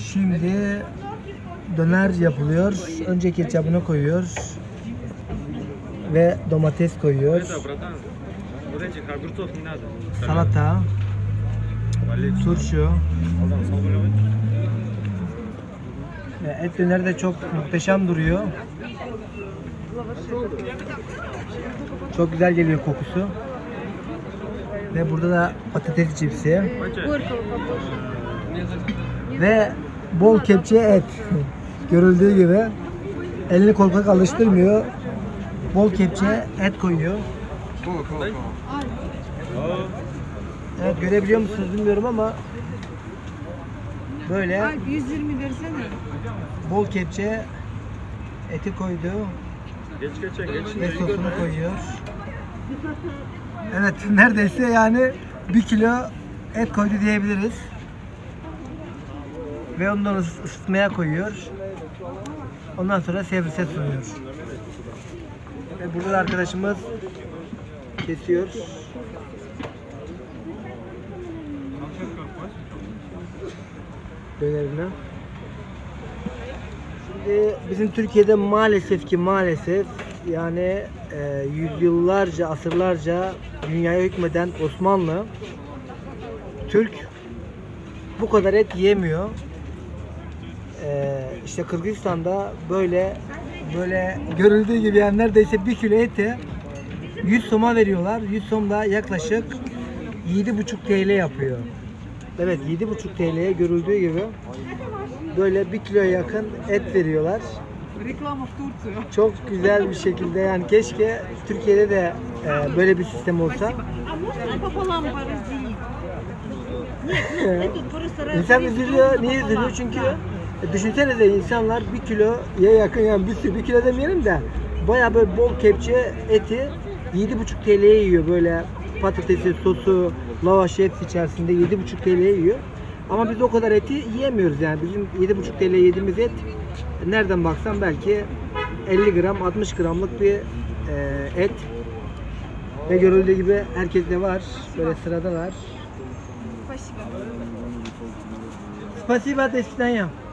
Şimdi döner yapılıyor. Önce ketçapını koyuyor ve domates koyuyor. Salata, turşu. Et döneri de çok muhteşem duruyor. Çok güzel geliyor kokusu. Ve burada da patates cipsi. Ve bol kepçe et. Görüldüğü gibi elini korkak alıştırmıyor. Bol kepçe et koyuyor. Evet, görebiliyor musunuz bilmiyorum ama böyle 120 versene. bol kepçe eti koydu. Ve sosunu koyuyor. Evet, neredeyse yani 1 kilo et koydu diyebiliriz. Ve ondan ısıtmaya koyuyor. Ondan sonra servise sunuyor. Ve burada da arkadaşımız kesiyor. Dönerini. Şimdi bizim Türkiye'de maalesef yani yüzyıllarca, asırlarca dünyaya hükmeden Osmanlı Türk bu kadar et yemiyor. İşte Kırgızistan'da böyle görüldüğü gibi yani neredeyse 1 kilo ete 100 soma veriyorlar. 100 som da yaklaşık 7,5 TL yapıyor. Evet, 7,5 TL'ye görüldüğü gibi böyle 1 kiloya yakın et veriyorlar. Çok güzel bir şekilde, yani keşke Türkiye'de de böyle bir sistem olsa. İnsan üzülüyor. Niye üzülüyor? Çünkü düşünsenize, insanlar 1 kiloya yakın, yani bir kilo demeyelim de bayağı böyle bol kepçe eti 7,5 TL'ye yiyor. Böyle patatesi, sosu, lavaşı hepsi içerisinde 7,5 TL'ye yiyor. Ama biz o kadar eti yiyemiyoruz yani. Bizim 7,5 TL yediğimiz et nereden baksan belki 50 gram, 60 gramlık bir et. Ve görüldüğü gibi herkeste var. Böyle sırada var. Спасибо, до свидания.